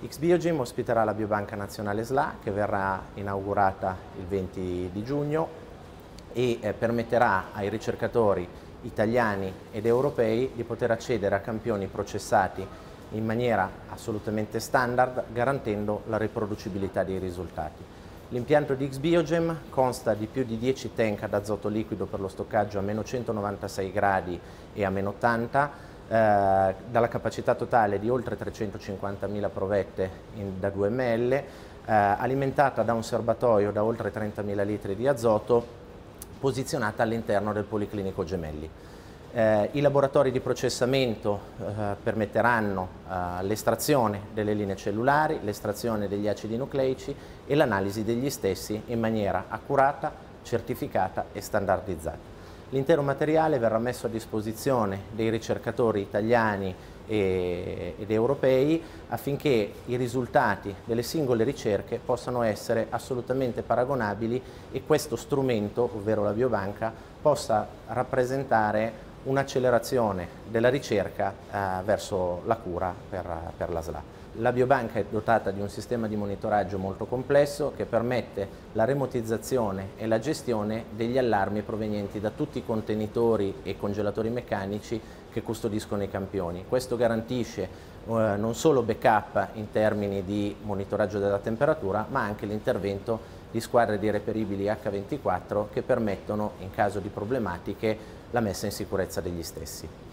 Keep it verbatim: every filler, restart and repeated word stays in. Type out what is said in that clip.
X-Biogym ospiterà la Biobanca Nazionale S L A, che verrà inaugurata il venti di giugno e eh, permetterà ai ricercatori italiani ed europei di poter accedere a campioni processati in maniera assolutamente standard, garantendo la riproducibilità dei risultati. L'impianto di X-Biogym consta di più di dieci tank ad azoto liquido per lo stoccaggio a meno centonovantasei gradi e a meno ottanta, eh, dalla capacità totale di oltre trecentocinquantamila provette in, da due millilitri, eh, alimentata da un serbatoio da oltre trentamila litri di azoto, posizionata all'interno del Policlinico Gemelli. Eh, I laboratori di processamento eh, permetteranno eh, l'estrazione delle linee cellulari, l'estrazione degli acidi nucleici e l'analisi degli stessi in maniera accurata, certificata e standardizzata. L'intero materiale verrà messo a disposizione dei ricercatori italiani e, ed europei affinché i risultati delle singole ricerche possano essere assolutamente paragonabili e questo strumento, ovvero la biobanca, possa rappresentare un'accelerazione della ricerca eh, verso la cura per, per la S L A. La biobanca è dotata di un sistema di monitoraggio molto complesso che permette la remotizzazione e la gestione degli allarmi provenienti da tutti i contenitori e congelatori meccanici che custodiscono i campioni. Questo garantisce eh, non solo backup in termini di monitoraggio della temperatura, ma anche l'intervento di squadre di reperibili acca ventiquattro che permettono, in caso di problematiche, la messa in sicurezza degli stessi.